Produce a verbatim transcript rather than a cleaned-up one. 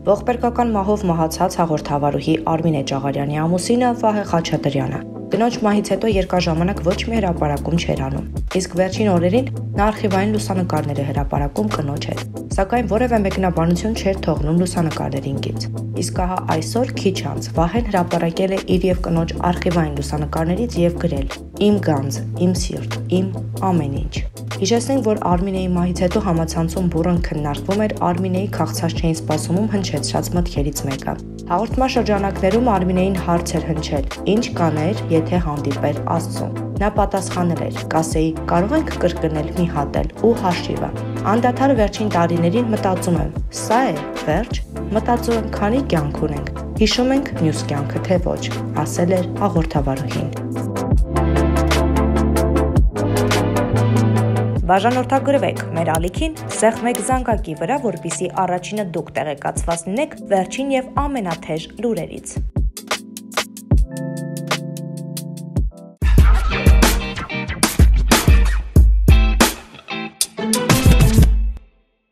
Ողբերգական մահով մահացած հաղորդավարուհի Armine Chagharyani ամուսինը Vahe Khachatryan-ը։ Կնոջ մահից հետո երկար ժամանակ ոչ մի հրապարակում չէր անում, իսկ վերջին օրերին նա արխիվային լուսանկարներ է հրապարակում կնոջ հետ, սակայն որևէ մեկնաբանություն չէր թողնում լուսանկարներին գից։ Իսկ ահա այսօր քիչ անց Վահեն հրապարակել է իր եւ կնոջ արխիվային լուսանկարներից եւ գրել. «Իմ գանձ, իմ սիրտ, իմ ամեն ինչ»։ Հիշեցնենք, որ Armine-ի մահից հետո համացանցում բուռն քննարկվում էր Armine-ի քաղցած չէին սպասումում հնչեցրած մտքերից մեկը։ Հաղորդման շրջանակներում Armine-ին հարց էր հնչել. ինչ կաներ, եթե հանդիպեր Աստծուն։ Նա պատասխանել էր. կասեի, կարող ենք կրկնել մի հատ էլ ու հաշիվը։ Անդադար վերջին տարիներին մտածում եմ, սա է վերջ, մտածում եմ, քանի կյանք ունենք, հիշում ենք մյուս կյանքը թե ոչ, ասել էր հաղորդավարուհին։ Բաժանորդագրվեք մեր ալիքին, սեղմեք զանգակի վրա, որպեսզի առաջինը դուք տեղեկացված լինեք վերջին եւ ամենաթեժ լուրերից։